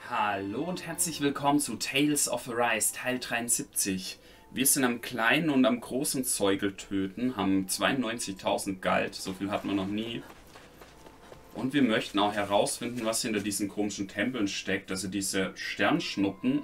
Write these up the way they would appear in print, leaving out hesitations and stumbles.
Hallo und herzlich willkommen zu Tales of Arise Teil 73. Wir sind am kleinen und am großen Zeugel töten, haben 92.000 Galt, so viel hatten wir noch nie. Und wir möchten auch herausfinden, was hinter diesen komischen Tempeln steckt, also diese Sternschnuppen.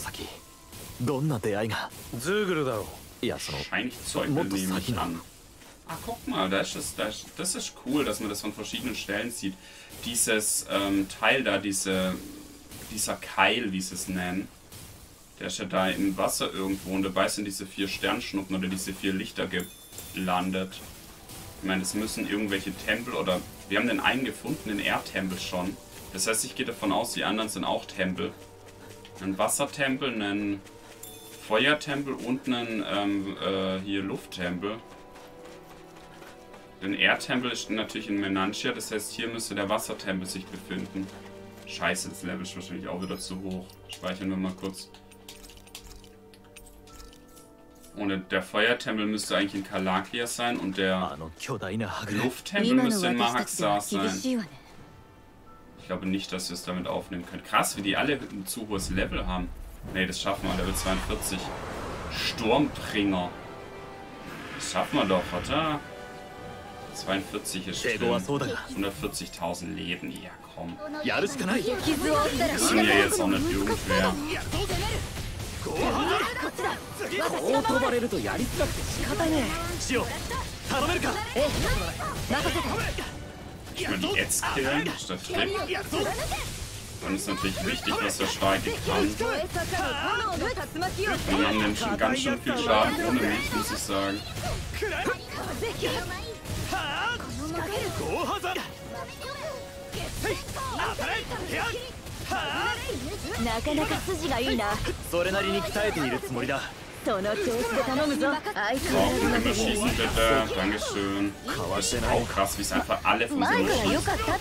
Wahrscheinlich Zeugel nehme ich an. Ah, guck mal, das ist cool, dass man das von verschiedenen Stellen sieht. Dieses Teil da, dieser Keil, wie sie es nennen, der ist ja da im Wasser irgendwo und dabei sind diese 4 Sternschnuppen oder diese 4 Lichter gelandet. Ich meine, das müssen irgendwelche Tempel oder... Wir haben den einen gefunden, den Erdtempel schon. Das heißt, ich gehe davon aus, die anderen sind auch Tempel. Ein Wassertempel, einen Feuertempel und einen hier Lufttempel. Den Erdtempel ist natürlich in Menantia, das heißt, hier müsste der Wassertempel sich befinden. Scheiße, das Level ist wahrscheinlich auch wieder zu hoch. Speichern wir mal kurz. Und der Feuertempel müsste eigentlich in Kalakia sein und der Lufttempel müsste in Mahaxar sein. Ich glaube nicht, dass wir es damit aufnehmen können. Krass, wie die alle ein zu hohes Level haben. Ne, das schaffen wir, Level 42. Sturmbringer. Das schaffen wir doch, oder? 42 ist drin. 140.000 Leben, ja komm. Das sind ja jetzt auch nicht irgendwer. Ich will die Ads killen, statt Trick. Dann ist natürlich wichtig, was der Starke kann. Wir haben den schon ganz schön viel Schaden ohne mich, muss ich sagen. Überschießen bitte, dankeschön. Das ist auch krass, wie es einfach alle von so schießen.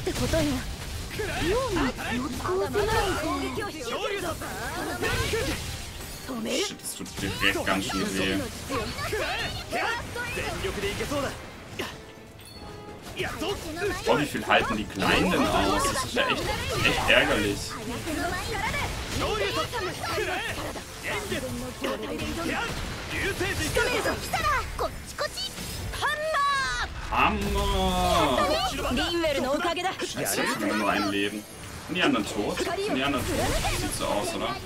Shit, das tut direkt ganz schön weh. Oh, wie viel halten die Kleinen denn aus? Das ist ja echt ärgerlich. Hammer! Scheiße, jetzt haben wir nur ein Leben. Sind die anderen tot? Sind die anderen tot? Sieht so aus, oder?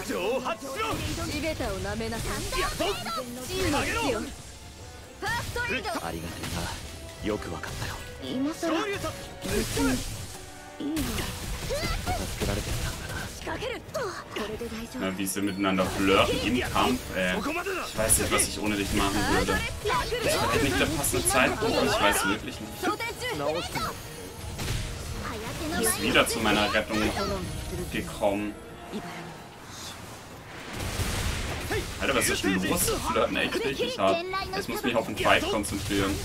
Ja, wie sie miteinander flirten im Kampf, Ich weiß nicht, was ich ohne dich machen würde. Das war halt nicht der passende Zeitpunkt, ich weiß wirklich nicht. Ich bin wieder zu meiner Rettung gekommen. Alter, was ist denn los? Die flirten echt richtig hart. Ich muss mich auf den Fight konzentrieren.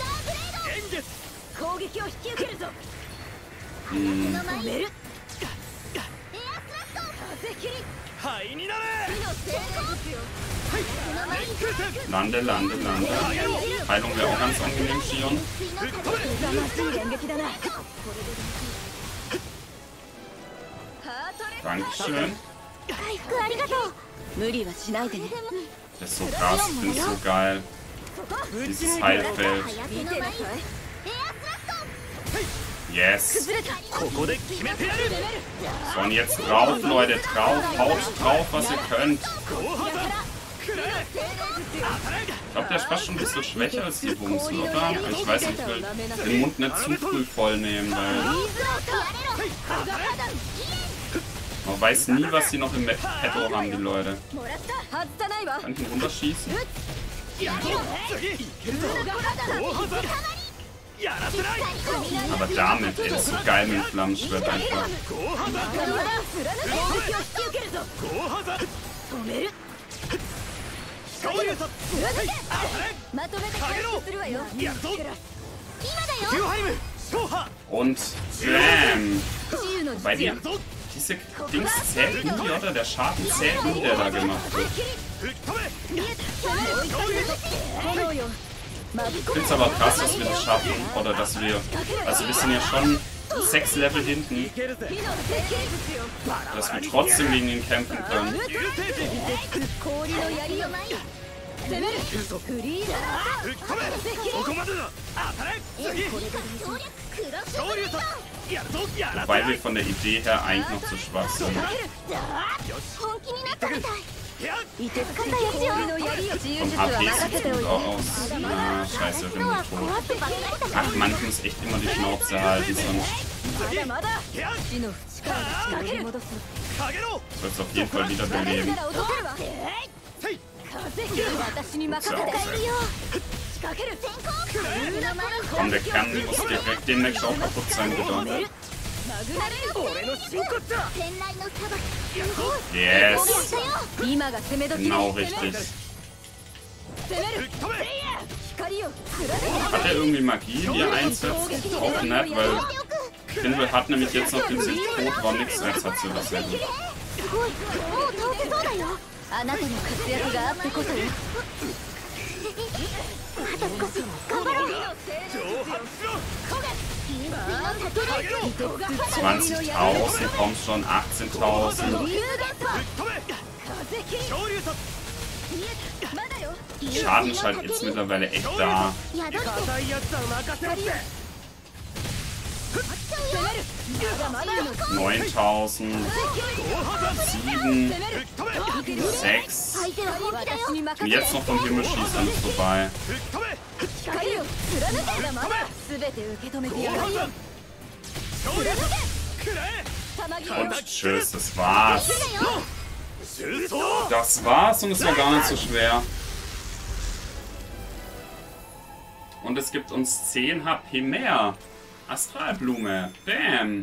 Lande. Heilung wäre auch ganz angenehm, Shion. Dankeschön. Das ist so krass, ich finde es so geil. Dieses Heilfeld. Yes. So, und jetzt drauf, Leute, drauf. Haut drauf, was ihr könnt. Ich glaube, der ist fast schon ein bisschen schwächer als die Bumsen, oder? Ich weiß nicht, ich will den Mund nicht zu früh voll nehmen, weil... Man weiß nie, was sie noch im Petto haben, die Leute. Kann ich ihn runterschießen? Aber damit, ey, das ist so geil mit dem Flammenschwert einfach. Und bam! Bei dir. Diese Dings zählt nie, oder? Der Schaden zählt nie, der da gemacht wird. Ich finde es aber krass, dass wir das schaffen. Oder dass wir... Also wir sind ja schon 6 Level hinten. Dass wir trotzdem gegen ihn kämpfen können. Wobei wir von der Idee her eigentlich noch zu schwach sind. Vom HP sieht es gut aus. Ah, scheiße, ich bin tot. Ach man, ich muss echt immer die Schnauze halten, sonst soll es auf jeden Fall wieder beleben. Komm, der Kern muss direkt demnächst auch kaputt sein, bitte. Yes! Genau richtig. Hat er irgendwie Magie, die er einsetzt? Auch nicht, weil Finwë hat nämlich jetzt noch den sich tot war, nichts als hat sie das ja gut. $20.000, kommt schon, 18.000. Schaden scheint jetzt mittlerweile echt da. 9.000, 7, 6. Und jetzt noch vom Himmel schießt, dann ist vorbei. Und tschüss, das war's. Das war's und es war gar nicht so schwer. Und es gibt uns 10 HP mehr. Astralblume. Bam.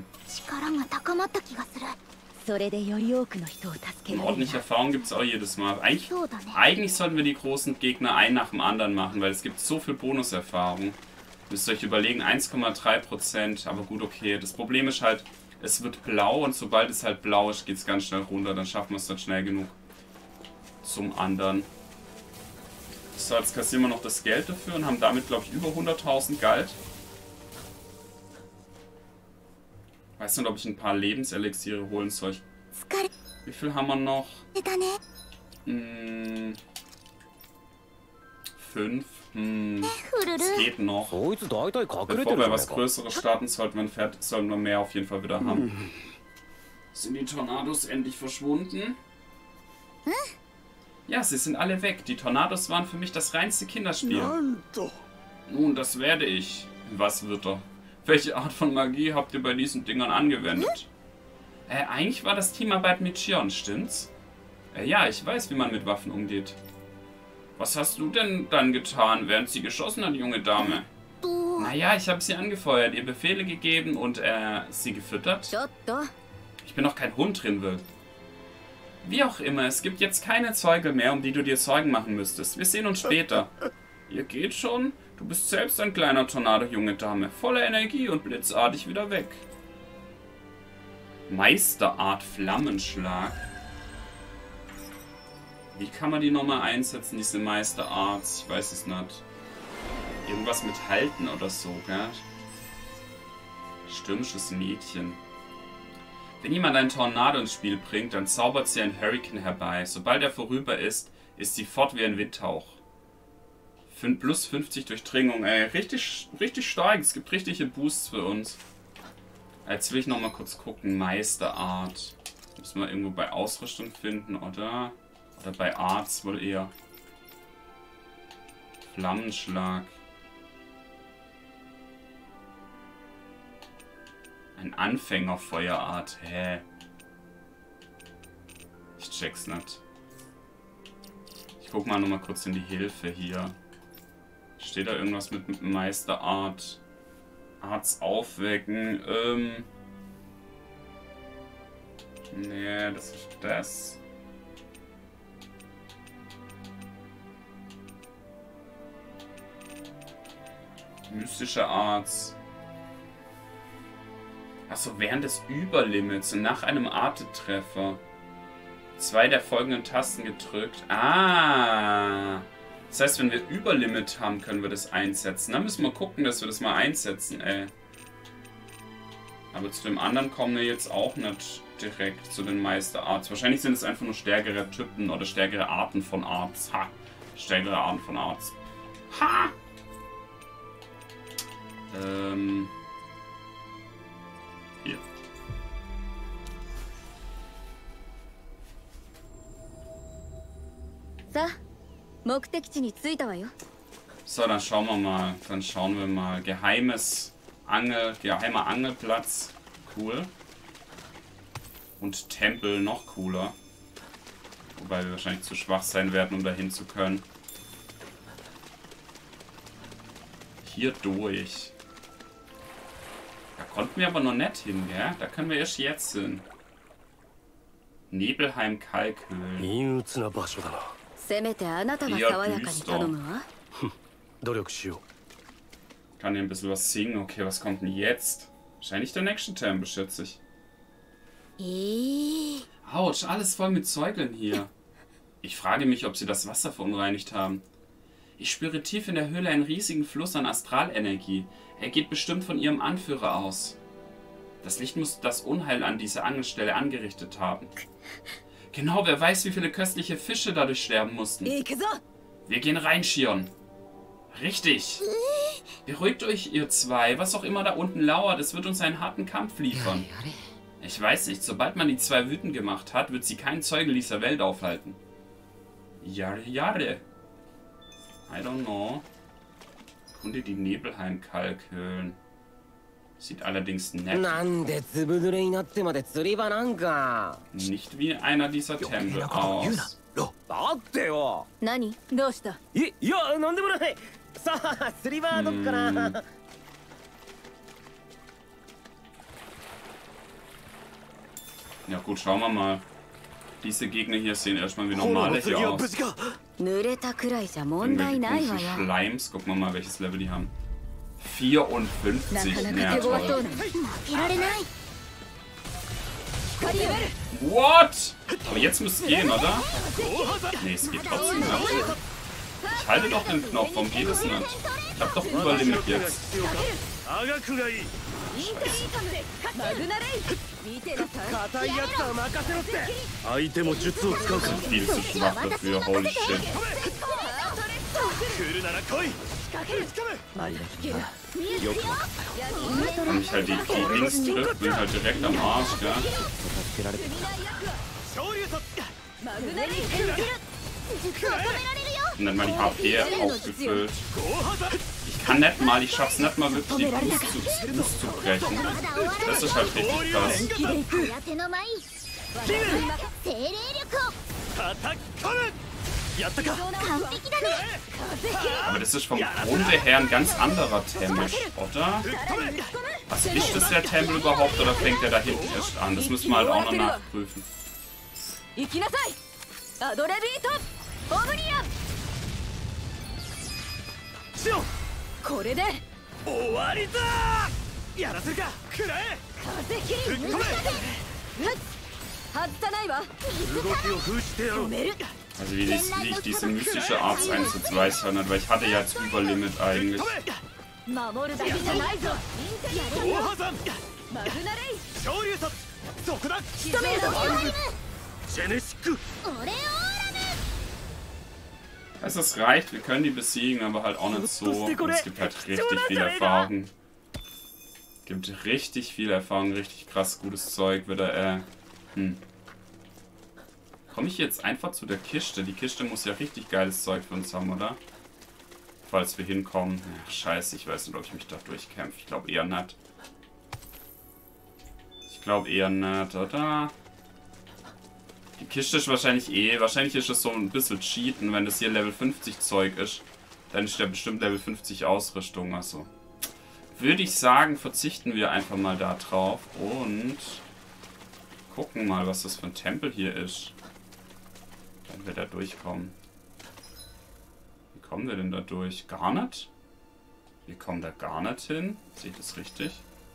Und ordentliche Erfahrung gibt es auch jedes Mal. Eigentlich sollten wir die großen Gegner einen nach dem anderen machen, weil es gibt so viel Bonuserfahrung. Müsst ihr euch überlegen, 1,3%. Aber gut, okay. Das Problem ist halt, es wird blau und sobald es halt blau ist, geht es ganz schnell runter. Dann schaffen wir es dann schnell genug zum anderen. So, jetzt kassieren wir noch das Geld dafür und haben damit, glaube ich, über 100.000 Geld. Weiß nicht, ob ich ein paar Lebenselixiere holen soll. Wie viel haben wir noch? 5. Es geht noch. Bevor wir was Größeres starten, sollten wir mehr auf jeden Fall wieder haben. Sind die Tornados endlich verschwunden? Ja, sie sind alle weg. Die Tornados waren für mich das reinste Kinderspiel. Nun, das werde ich. Was wird er? Welche Art von Magie habt ihr bei diesen Dingern angewendet? Eigentlich war das Teamarbeit mit Shion, stimmt's? Ja, ich weiß, wie man mit Waffen umgeht. Was hast du denn dann getan, während sie geschossen hat, junge Dame? Naja, ich habe sie angefeuert, ihr Befehle gegeben und sie gefüttert. Ich bin doch kein Hund, Rinwë. Wie auch immer, es gibt jetzt keine Zeuge mehr, um die du dir Sorgen machen müsstest. Wir sehen uns später. Ihr geht schon? Du bist selbst ein kleiner Tornado, junge Dame. Voller Energie und blitzartig wieder weg. Meisterart Flammenschlag. Wie kann man die nochmal einsetzen, diese Meisterart? Ich weiß es nicht. Irgendwas mit Halten oder so, gell? Stürmisches Mädchen. Wenn jemand einen Tornado ins Spiel bringt, dann zaubert sie einen Hurrikan herbei. Sobald er vorüber ist sie fort wie ein Windhauch. Plus 50 Durchdringung, ey. Richtig stark. Es gibt richtige Boosts für uns. Jetzt will ich nochmal kurz gucken. Meisterart. Müssen wir irgendwo bei Ausrüstung finden, oder? Oder bei Arts wohl eher. Flammenschlag. Ein Anfängerfeuerart. Hä? Ich check's nicht. Ich guck mal nochmal kurz in die Hilfe hier. Steht da irgendwas mit Meisterart? Arts aufwecken. Nee, das ist das. Mystische Arts. Achso, während des Überlimits und nach einem Artetreffer 2 der folgenden Tasten gedrückt. Ah! Das heißt, wenn wir Überlimit haben, können wir das einsetzen. Dann müssen wir gucken, dass wir das mal einsetzen, ey. Aber zu dem anderen kommen wir jetzt auch nicht direkt zu den Meisterarts. Wahrscheinlich sind es einfach nur stärkere Typen oder stärkere Arten von Arts. Ha! Stärkere Arten von Arts. Ha! Hier. So, dann schauen wir mal. Dann schauen wir mal. Geheimer Angelplatz. Cool. Und Tempel noch cooler. Wobei wir wahrscheinlich zu schwach sein werden, um dahin zu können. Hier durch. Da konnten wir aber noch nicht hin, gell? Da können wir erst jetzt hin. Nebelheim Kalkhöhlen. Eher düster. Kann hier ein bisschen was singen. Okay, was kommt denn jetzt? Wahrscheinlich der nächste Tempel, schätze ich. Autsch, alles voll mit Säuglern hier. Ich frage mich, ob sie das Wasser verunreinigt haben. Ich spüre tief in der Höhle einen riesigen Fluss an Astralenergie. Er geht bestimmt von ihrem Anführer aus. Das Licht muss das Unheil an dieser Angelstelle angerichtet haben. Genau, wer weiß, wie viele köstliche Fische dadurch sterben mussten. Wir gehen rein, Shion. Richtig. Beruhigt euch, ihr zwei. Was auch immer da unten lauert, es wird uns einen harten Kampf liefern. Ich weiß nicht, sobald man die zwei wütend gemacht hat, wird sie kein Zeuge dieser Welt aufhalten. Jahre, Jahre. I don't know. Kunde die Nebelheim-Kalkhöhlen. Sieht allerdings nett. Nicht wie einer dieser Tempel aus. Ja gut, schauen wir mal. Diese Gegner hier sehen erstmal wie normale hier aus. Irgendwelche komischen Schleims. Gucken wir mal, welches Level die haben. 54. Ja, toll. What? Aber jetzt müsste es gehen, oder? Nee, es geht trotzdem nicht. Ich halte doch den Knopf. Warum geht es nicht? Ich hab doch Überlimit jetzt. Viel zu schwach dafür, holy shit. Wenn ich halt die Dings trifft, bin halt direkt am Arsch, gell? Und dann mal die HP aufgefüllt. Ich kann nicht mal, ich schaff's nicht mal wirklich die Brust zu brechen. Das ist halt richtig krass. Aber das ist vom Grunde her ein ganz anderer Tempel, oder? Was ist das der Tempel überhaupt, oder fängt der da hinten erst an? Das müssen wir halt auch noch nachprüfen. Also wie ich diese mystische Arts einsetze, weiß ich nicht, weil ich hatte ja jetzt Überlimit eigentlich. Also es reicht, wir können die besiegen, aber halt auch nicht so. Und es gibt halt richtig viel Erfahrung. Es gibt richtig viel Erfahrung, richtig krass gutes Zeug wieder, Komme ich jetzt einfach zu der Kiste? Die Kiste muss ja richtig geiles Zeug für uns haben, oder? Falls wir hinkommen. Ach, scheiße, ich weiß nicht, ob ich mich da durchkämpfe. Ich glaube eher nicht. Ich glaube eher nicht, oder? Die Kiste ist wahrscheinlich wahrscheinlich ist es so ein bisschen cheaten, wenn das hier Level 50 Zeug ist. Dann ist der bestimmt Level 50 Ausrüstung, also. Würde ich sagen, verzichten wir einfach mal da drauf und gucken mal, was das für ein Tempel hier ist. Wenn wir da durchkommen. Wie kommen wir denn da durch? Gar nicht? Wir kommen da gar nicht hin. Sehe ich das richtig?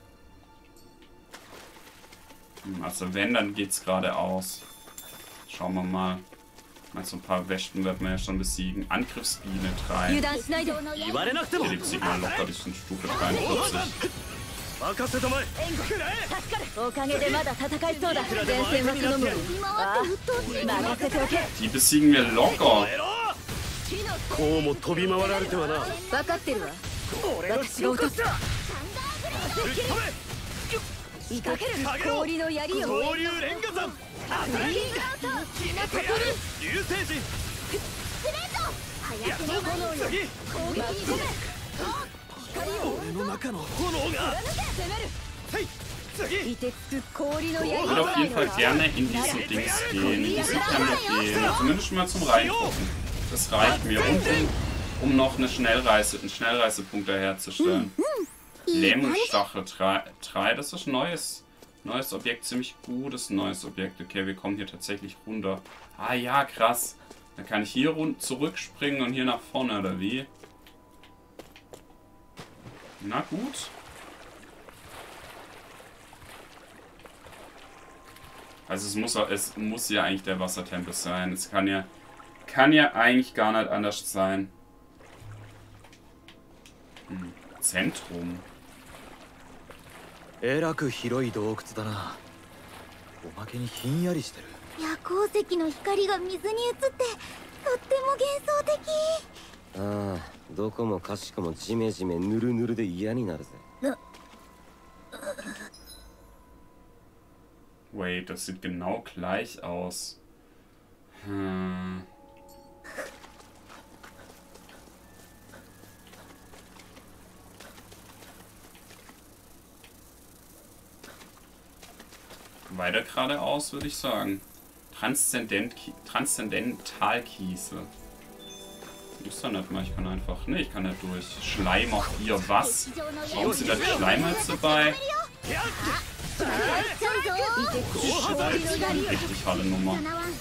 Also wenn, dann geht's geradeaus. Schauen wir mal. Mal so ein paar Wächten wird man ja schon besiegen. Angriffsbiene 3. Hier liegt sie mal locker, die sind Stufe 43. Die besiegen wir locker. Ich würde auf jeden Fall gerne in diesen Dings gehen, in diesen Tempel gehen. Zumindest mal zum Reingucken. Das reicht mir. Und um noch einen Schnellreisepunkt herzustellen. Lähmungsstachel 3, das ist ein neues Objekt, ziemlich gutes neues Objekt. Okay, wir kommen hier tatsächlich runter. Ah ja, krass. Dann kann ich hier zurückspringen und hier nach vorne, oder wie? Na gut. Also es muss ja eigentlich der Wassertempel sein. Es kann ja eigentlich gar nicht anders sein. Zentrum. えらく広い洞窟だな。おまけにひんやりしてる。 夜光石の光が水に映ってとっても幻想的。 ああ、どこもかしこもジメジメぬるぬるで嫌になるぜ。 Wait, das sieht genau gleich aus. Weiter geradeaus, würde ich sagen. Transzendentalkiese. Ist doch nicht mal, ich kann einfach. Ne, ich kann nicht durch. Schleim auf ihr was? Warum sind da die Schleimhals dabei? Richtig harte Nummer.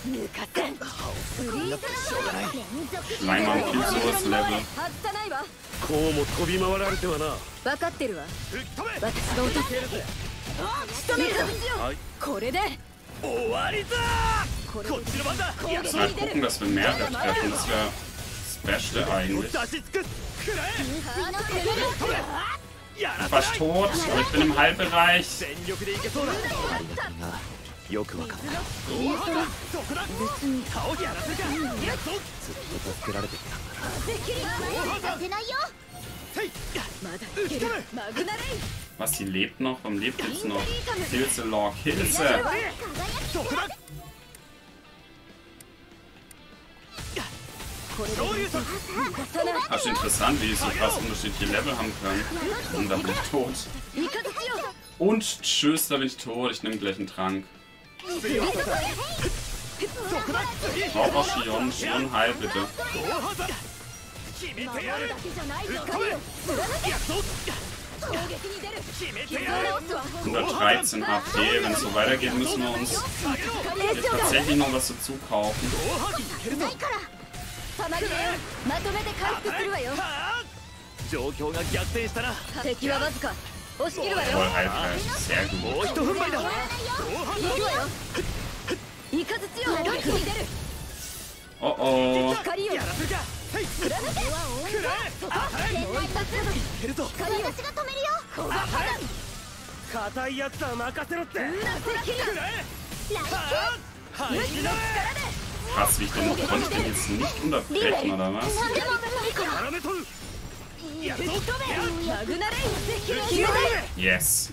Schleim am Kilsource Level. こうも飛び回られてはな。 分かってるわ。私が落とす。仕留めるぞ。これで終わりだ。こっちの番だ。 Mal gucken, dass wir mehrere treffen. Das wäre das Beste eigentlich. Fast tot, aber ich bin im Halbbereich. よくわかった。ずっと助けられてきたんだな。 Was, die lebt noch? Warum lebt jetzt noch? Hilse, Log, Hilse! Das ist interessant, wie sie so krass unterschiedliche Level haben können. Und da bin ich tot. Und tschüss, da bin ich tot. Ich nehme gleich einen Trank. Oh, Shion, heil bitte. 113 HP. Wenn es so weitergeht, müssen wir uns jetzt tatsächlich noch was dazu kaufen. Voll Heilfleisch. Sehr gut. Oh oh. Krass, wie ich den konnte ich den jetzt nicht unterbrechen, oder was? Yes.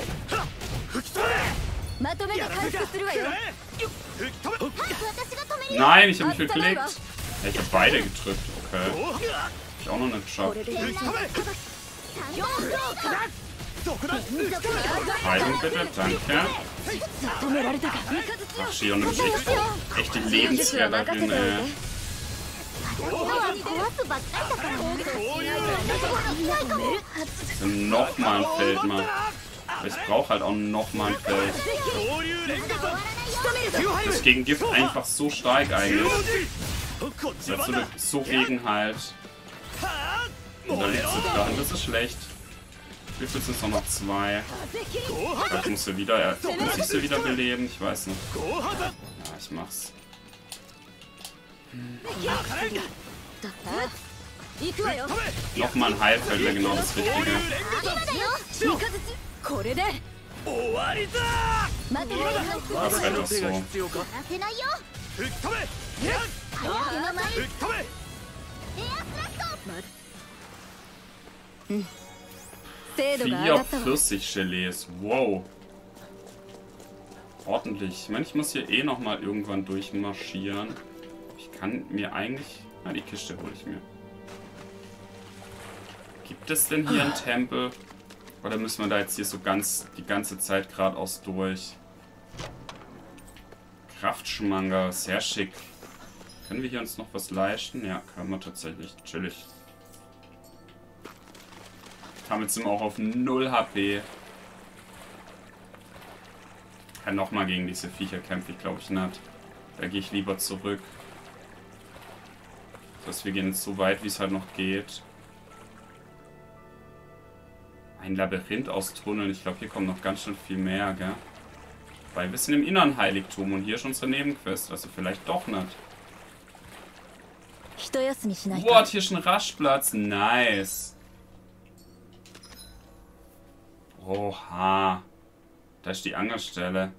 Nein, ich habe mich geklickt. Ja, ich habe beide gedrückt, okay. Hab ich auch noch nicht geschafft. Heilung bitte, danke. Ach, Shion ist echt die Lebensretterin, ey. Nochmal ein Feld mal. Ich brauche halt auch nochmal ein Feld. Das ist gegen Gift einfach so stark eigentlich. Das ist so gegen halt. Und dann jetzt dran, das ist schlecht. Wie viel sind es noch 2? Vielleicht muss sie wieder beleben, ich weiß nicht. Ja, ich mach's. 行くわよ。 Nochmal ein Heilfeld wäre genau das Richtige. 三日月これで終わりだ。待てないよ。 Das wäre doch so. させないよ。 吹っ飛べ。 早くの前吹っ飛べ。 エアスラスト。 精度が上が 4 ったわ。 Pfirsich-Gelees. Wow. Ordentlich. Ich meine, ich muss hier eh nochmal irgendwann durchmarschieren. Ich kann mir eigentlich... Na, die Kiste hole ich mir. Gibt es denn hier einen Tempel? Oder müssen wir da jetzt hier so die ganze Zeit geradeaus durch? Kraftschmanger, sehr schick. Können wir hier uns noch was leisten? Ja, können wir tatsächlich. Chillig. Damit sind wir auch auf 0 HP. Ja, nochmal gegen diese Viecher kämpfe ich, glaube ich, nicht. Da gehe ich lieber zurück. Das heißt, wir gehen jetzt so weit, wie es halt noch geht. Ein Labyrinth aus Tunneln. Ich glaube, hier kommt noch ganz schön viel mehr, gell? Weil wir sind im inneren Heiligtum und hier ist unsere Nebenquest. Also vielleicht doch nicht. What, hier ist ein Raschplatz. Nice. Oha. Da ist die Angelstelle.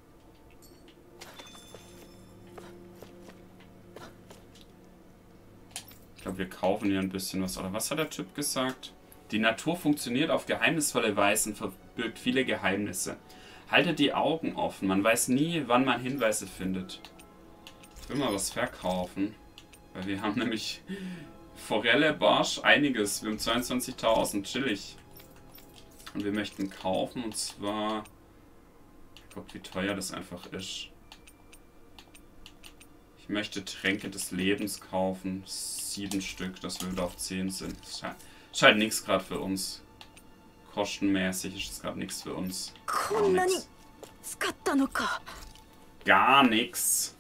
Ich glaube, wir kaufen hier ein bisschen was. Oder was hat der Typ gesagt? Die Natur funktioniert auf geheimnisvolle Weise und verbirgt viele Geheimnisse. Haltet die Augen offen. Man weiß nie, wann man Hinweise findet. Ich will mal was verkaufen. Weil wir haben nämlich Forelle, Barsch, einiges. Wir haben 22.000. Chillig. Und wir möchten kaufen. Und zwar... Gott, wie teuer das einfach ist. Ich möchte Tränke des Lebens kaufen. 7 Stück, dass wir wieder auf 10 sind. Ist halt nichts gerade für uns. Kostenmäßig ist es gerade nichts für uns. Gar nichts.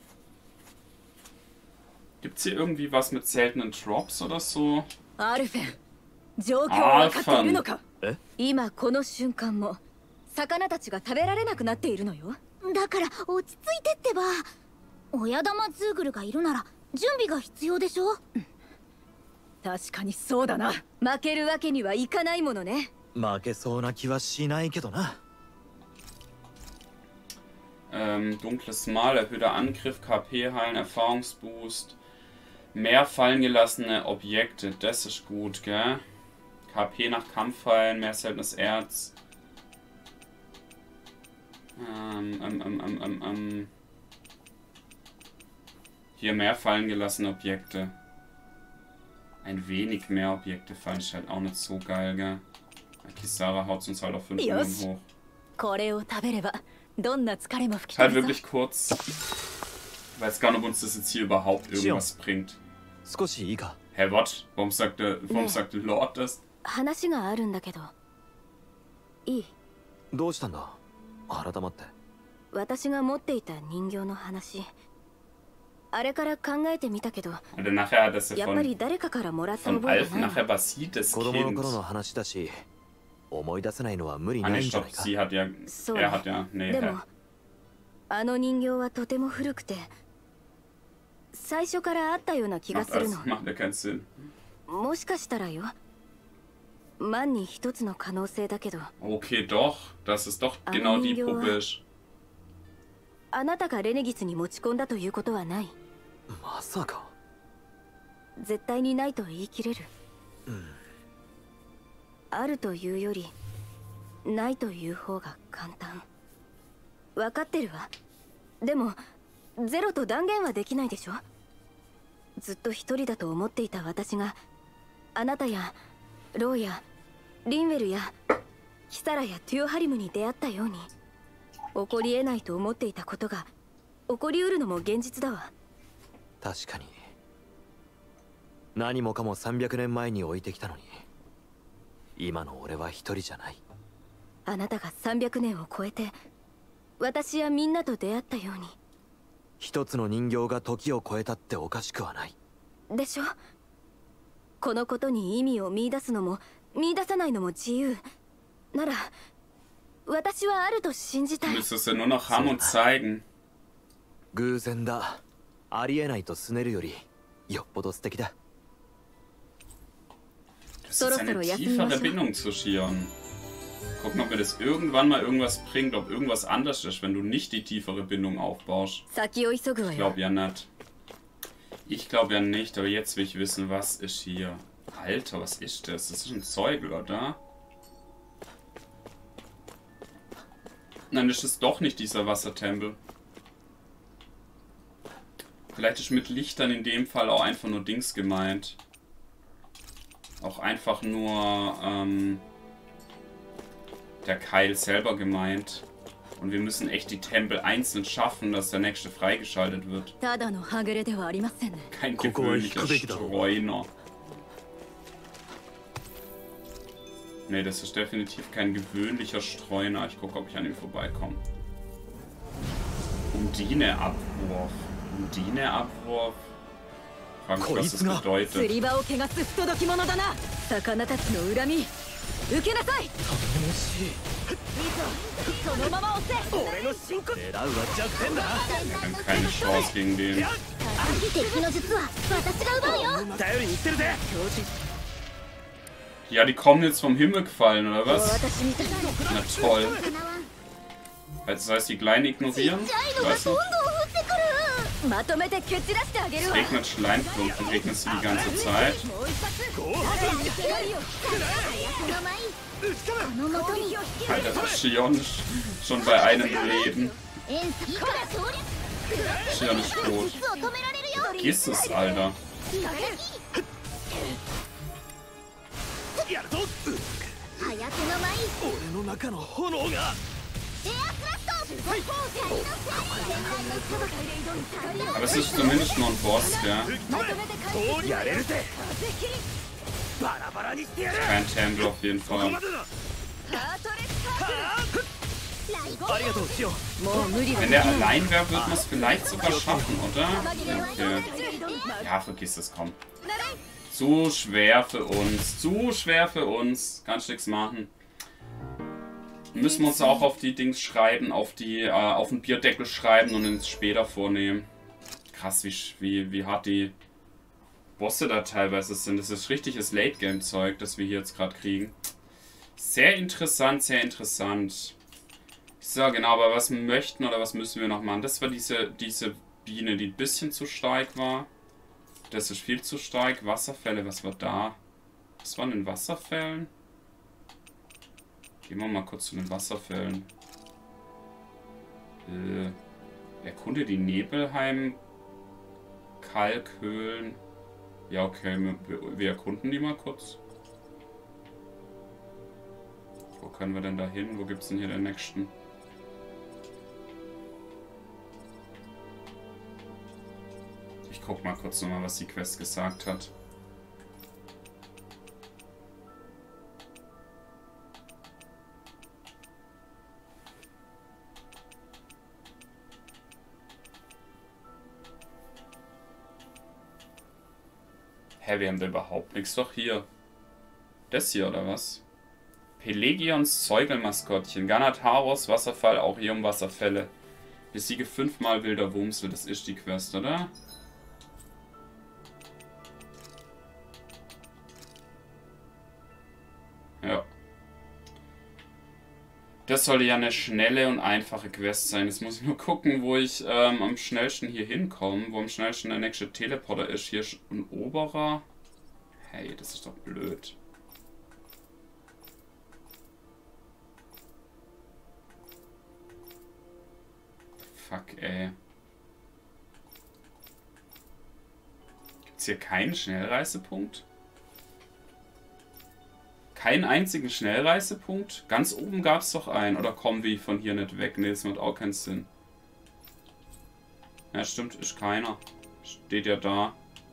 Gibt es hier irgendwie was mit seltenen Drops oder so? Alphen. 状況は分かっているのか。 え？ 今この瞬間も魚たちが食べられなくなっているのよ。 だから落ち着いてってば。親玉ズーグルがいるなら準備が必要でしょ。 確かにそうだな。負けるわけにはいかないものね。 負けそうな気はしないけどな。 Dunkles Mal, erhöhter Angriff, KP heilen, Erfahrungsboost. Mehr fallen gelassene Objekte, das ist gut, gell? KP nach Kampfheilen, mehr seltenes Erz. Hier mehr fallen gelassene Objekte. Ein wenig mehr Objekte fallen, ist halt auch nicht so geil, gell? Kisara haut uns halt auf 5 Minuten hoch. Halt wirklich kurz. Ich weiß gar nicht, ob uns das jetzt hier überhaupt irgendwas bringt. Hä, what? Warum sagte Lord das? 話があるんだけど。いい？ どうしたんだ？改まって。 私が持っていた人形の話。あれから考えてみたけど。やっぱり誰かからもらった覚えがない。 子供の頃の話だし、思い出せないのは無理ないんじゃないか。 そう。でも、あの人形はとても古くて、最初からあったような気がするの。もしかしたらよ。万に一つの可能性だけど。 Okay, doch. Das ist doch genau die Puppe. あなたがレネギスに持ち込んだということはない。 まさか。 絶対にないと言い切れる。あるというより、ないという方が簡単。分かってるわ。でも、ゼロと断言はできないでしょ。ずっと一人だと思っていた私が、あなたやローやリンウェルやキサラやトゥオハリムに出会ったように、起こり得ないと思っていたことが起こりうるのも現実だわ。 確かに。何もかも300年前に置いてきたのに、今の俺は一人じゃない。 あなたが300年を超えて私やみんなと出会ったように。 一つの人形が時を超えたっておかしくはない。 でしょ。このことに意味を見出すのも見出さないのも自由なら、私はあると信じたい。 偶然だ。ありえないとすねるよりよっぽど素敵だ。 そろそろ休みましょう。 tiefere Bindung zu Shion. Gucken, ob mir das irgendwann mal irgendwas bringt, ob irgendwas anders ist, wenn du nicht die tiefere Bindung aufbaust. Ich glaube ja nicht. Ich glaube ja nicht, aber jetzt will ich wissen, was ist hier. Alter, was ist das? Das ist ein Zeugel, oder? Nein, das ist doch nicht dieser Wassertempel. Vielleicht ist mit Lichtern in dem Fall auch einfach nur Dings gemeint. Auch einfach nur der Keil selber gemeint. Und wir müssen echt die Tempel einzeln schaffen, dass der nächste freigeschaltet wird. Kein gewöhnlicher Streuner. Ne, das ist definitiv kein gewöhnlicher Streuner. Ich gucke, ob ich an ihm vorbeikomme. Undine-Abwurf. Undine-Abwurf. Frag mich, was das bedeutet. Wir haben keine Chance gegen den. Ja, die kommen jetzt vom Himmel gefallen, oder was? Na toll. Das heißt, die Kleinen ignorieren? Weißt du? Es regnet Schleimklumpen, regnet sie die ganze Zeit. Alter, das Shion ist schon bei einem Leben. Shion ist tot. Vergiss es, Alter. Aber es ist zumindest nur ein Boss, ja. Kein Tempel auf jeden Fall. Wenn der allein wäre, würde man es vielleicht sogar schaffen, oder? Okay. Ja, vergiss es, komm. Zu schwer für uns. Zu schwer für uns. Kannst nichts machen. Müssen wir uns auch auf die Dings schreiben, auf den Bierdeckel schreiben und uns später vornehmen. Krass, wie hart die Bosse da teilweise sind. Das ist richtiges Late-Game-Zeug, das wir hier jetzt gerade kriegen. Sehr interessant, sehr interessant. So, genau, aber was möchten oder was müssen wir noch machen? Das war diese Biene, die ein bisschen zu stark war. Das ist viel zu stark. Wasserfälle, was war da? Was waren denn Wasserfällen? Gehen wir mal kurz zu den Wasserfällen. Erkunde die Nebelheim, Kalkhöhlen. Ja, okay, wir erkunden die mal kurz. Wo können wir denn da hin? Wo gibt es denn hier den nächsten? Ich guck mal kurz nochmal, was die Quest gesagt hat. Hä, wir haben da überhaupt nichts. Doch hier. Das hier, oder was? Pelegions Zeugelmaskottchen. Ganataros Wasserfall, auch hier um Wasserfälle. Besiege 5-mal wilder Wumsel. Das ist die Quest, oder? Ja. Das sollte ja eine schnelle und einfache Quest sein. Jetzt muss ich nur gucken, wo ich am schnellsten hier hinkomme. Wo am schnellsten der nächste Teleporter ist. Hier ist ein oberer. Hey, das ist doch blöd. Fuck, ey. Gibt's hier keinen Schnellreisepunkt? Keinen einzigen Schnellreisepunkt? Ganz oben gab es doch einen. Oder kommen wir von hier nicht weg? Ne, das macht auch keinen Sinn. Ja, stimmt, ist keiner. Steht ja da.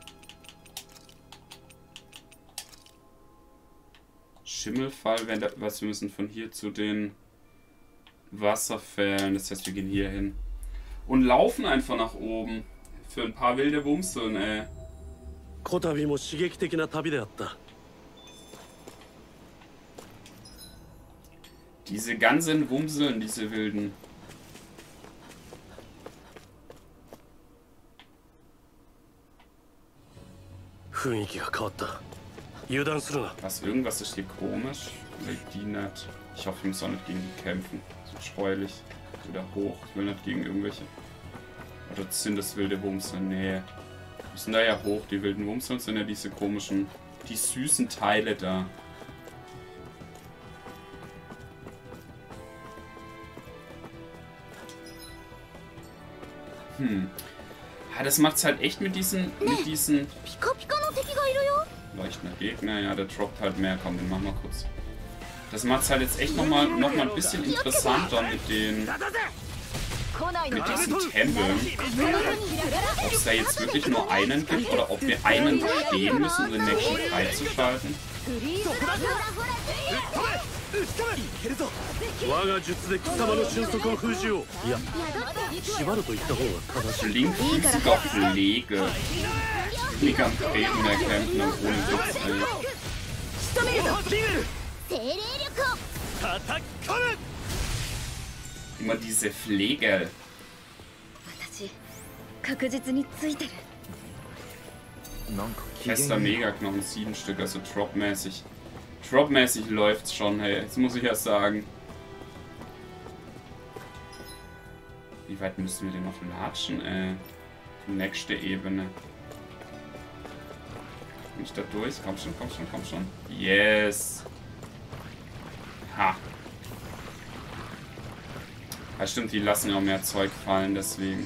Schimmelfall, wenn da, was, wir müssen von hier zu den Wasserfällen. Das heißt, wir gehen hier hin. Und laufen einfach nach oben. Für ein paar wilde Wumseln, ey. Diese ganzen Wumseln, diese wilden. Was, irgendwas ist hier komisch? Oder die nicht? Ich hoffe, ich muss auch nicht gegen die kämpfen. So schreulich. Wieder hoch. Ich will nicht gegen irgendwelche. Oder sind das wilde Wumseln? Nee. Wir müssen da ja hoch. Die wilden Wumseln sind ja diese komischen, die süßen Teile da. Ja, das macht's halt echt mit diesen leuchtender Gegner. Ja, der droppt halt mehr. Komm, den machen wir kurz. Das macht's halt jetzt echt nochmal ein bisschen interessanter mit diesen Tempeln. Ob es da jetzt wirklich nur einen gibt oder ob wir einen bestehen müssen, um den nächsten freizuschalten. Blinkfüßiger Pflege. Nicht am Treten mehr kämpfen und ohne Witz, ey. Immer diese Pflege. Fester Megaknochen, 7 Stück, also Drop-mäßig. Drop-mäßig läuft's schon, hey. Jetzt muss ich ja sagen. Wie weit müssen wir denn noch latschen, ey? Die nächste Ebene. Bin ich da durch? Komm schon, komm schon, komm schon. Yes! Ha! Ja, stimmt, die lassen ja auch mehr Zeug fallen, deswegen.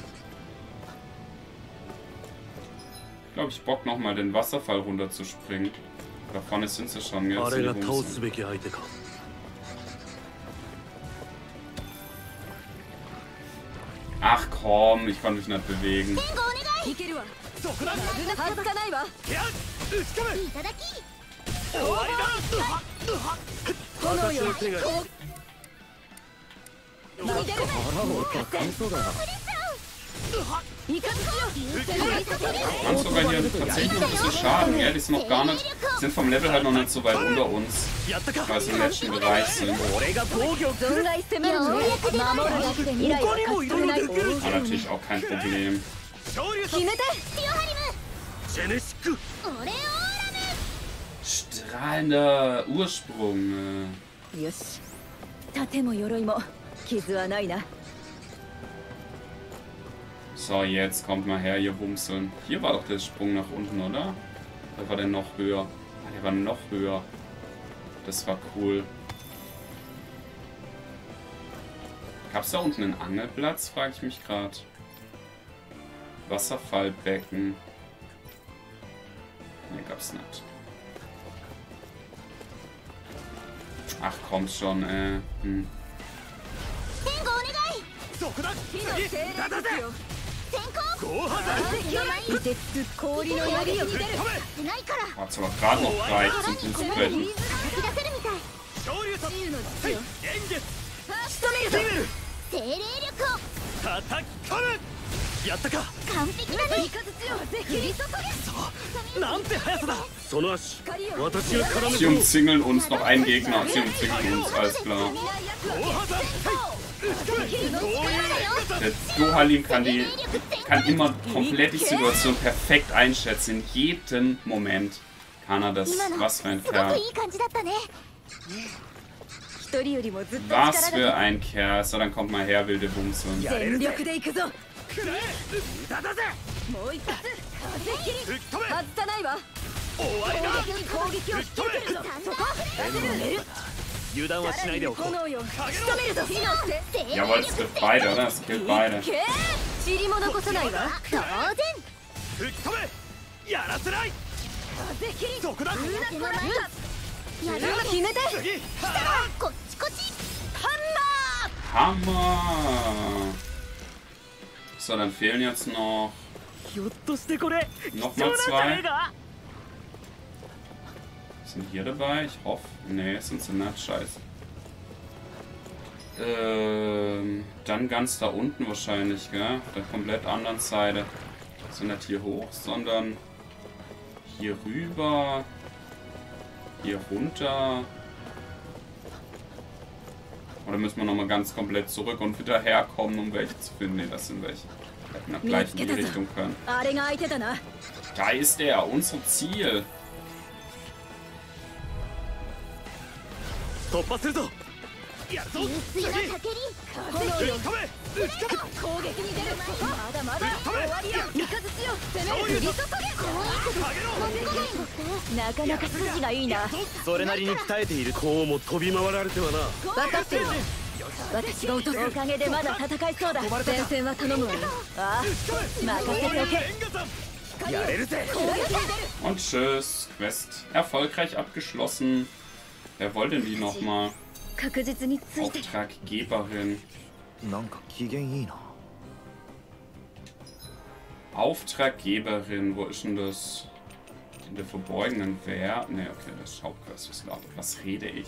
Ich glaube, ich bock nochmal den Wasserfall runterzuspringen. Da vorne sind sie schon, gell? Ach komm, ich konnte mich nicht bewegen. Haben sogar hier tatsächlich noch ein bisschen Schaden, gell? Die sind noch gar nicht, sind vom Level halt noch nicht so weit unter uns, weil sie im letzten Bereich sind. Aber natürlich auch kein Problem. Strahlender Ursprung. So, jetzt kommt mal her, ihr Wumseln. Hier war doch der Sprung nach unten, oder? Oder war der noch höher? Ah, der war noch höher. Das war cool. Gab's da unten einen Angelplatz, frage ich mich gerade. Wasserfallbecken. Ne, gab's nicht. Ach, kommt schon, Hat's aber gerade noch gereicht zum Fußbrechen. Sie umzingeln uns, noch ein Gegner. Sie umzingeln uns, alles klar. Der Dohalim kann immer komplett die Situation perfekt einschätzen. In jedem Moment kann er das. Was für ein Kerl. Was für ein Kerl. So, dann kommt mal her, wilde Wumseln. Jawohl, es trifft beide, oder? Es killt beide. Hammer! So, dann fehlen jetzt noch mal 2. Sind hier dabei? Ich hoffe. Nee, sind sie nicht. Scheiße. Dann ganz da unten wahrscheinlich, gell? Auf der komplett anderen Seite. Also nicht hier hoch, sondern hier rüber. Hier runter. Oder müssen wir nochmal ganz komplett zurück und wieder herkommen, um welche zu finden? Ne, das sind welche. Hätten wir gleich in die Richtung können. Da ist er, unser Ziel. 突破するぞ。 流水の叫び炎よ攻撃に出る。まだまだ終わりよ。三日月よ攻める。降り注げ。可愛くて飛び込めんのってなかなか筋がいいな。 それなりに鍛えている。こうも飛び回られてはな。 分かってる。私が落とすおかげでまだ戦いそうだ。前線は頼むわよ。ああ任せておけ。 やれるぜ。 Und tschüss. Quest erfolgreich abgeschlossen. Wer wollte denn die nochmal? 確実についてる。 Auftraggeberin. なんか機嫌いいな。 Auftraggeberin, wo ist denn das? In der verborgenen Wehr? Ne, okay, das ist Hauptquest. Was rede ich?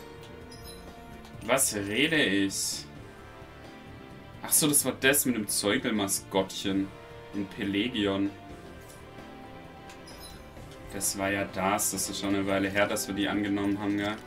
Was rede ich? Ach so, das war das mit dem Zeugelmaskottchen in Pelegion. Das war ja das. Das ist schon eine Weile her, dass wir die angenommen haben, ja.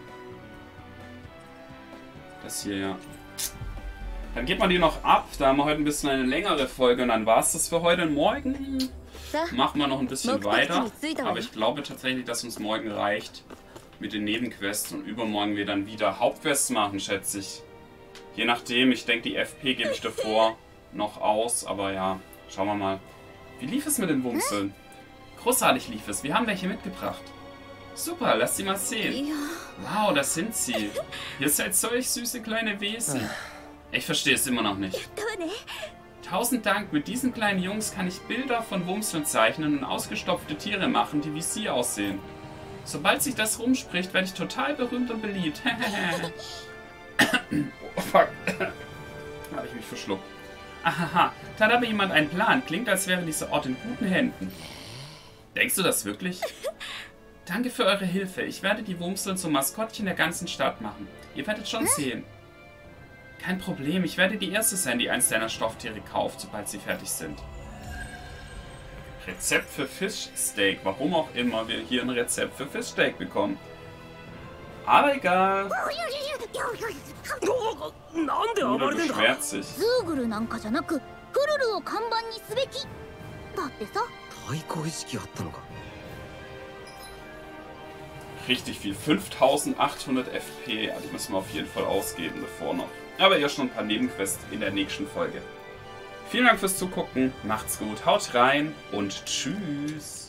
Das hier, ja. Dann geht man die noch ab. Da haben wir heute ein bisschen eine längere Folge. Und dann war es das für heute. Und morgen machen wir noch ein bisschen weiter. Aber ich glaube tatsächlich, dass uns morgen reicht mit den Nebenquests. Und übermorgen wir dann wieder Hauptquests machen, schätze ich. Je nachdem. Ich denke, die FP gebe ich davor noch aus. Aber ja, schauen wir mal. Wie lief es mit den Wumseln? Großartig lief es. Wir haben welche mitgebracht. Super, lass sie mal sehen. Wow, das sind sie. Ihr seid solch süße kleine Wesen. Ich verstehe es immer noch nicht. 1000 Dank, mit diesen kleinen Jungs kann ich Bilder von Wumseln zeichnen und ausgestopfte Tiere machen, die wie sie aussehen. Sobald sich das rumspricht, werde ich total berühmt und beliebt. Oh, fuck. Habe ich mich verschluckt. Ahaha, da hat aber jemand einen Plan. Klingt, als wäre dieser Ort in guten Händen. Denkst du das wirklich? Danke für eure Hilfe. Ich werde die Wumseln zum Maskottchen der ganzen Stadt machen. Ihr werdet schon sehen. Kein Problem. Ich werde die Erste sein, die eins deiner Stofftiere kauft, sobald sie fertig sind. Rezept für Fischsteak. Warum auch immer wir hier ein Rezept für Fischsteak bekommen. Aber egal. Bruder beschwert sich. ズーグルなんかじゃなくフルルを看板にすべきだってさ。 対抗意識あったのか。 Richtig viel. 5800 FP. Also müssen wir auf jeden Fall ausgeben davor noch. Aber ja schon ein paar Nebenquests in der nächsten Folge. Vielen Dank fürs Zugucken. Macht's gut. Haut rein und tschüss.